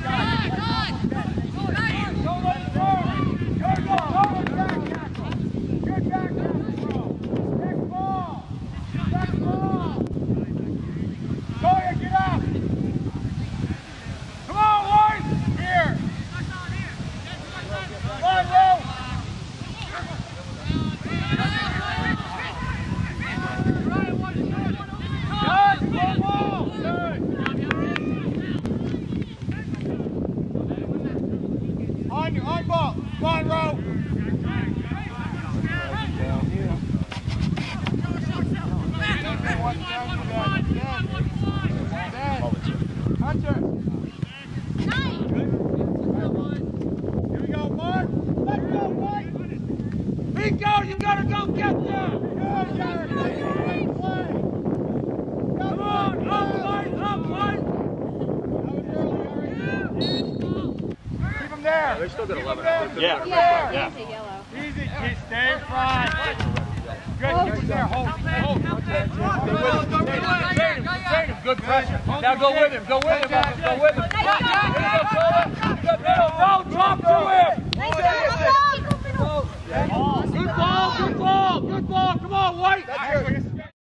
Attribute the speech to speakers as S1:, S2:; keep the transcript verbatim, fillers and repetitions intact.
S1: They still got eleven.
S2: Yeah.
S3: Yeah.
S2: Yeah.
S3: Easy, easy, stay front. Good, keep it there, hold, hold. Good pressure. Now go with him, go with him, go with him. Don't talk to him.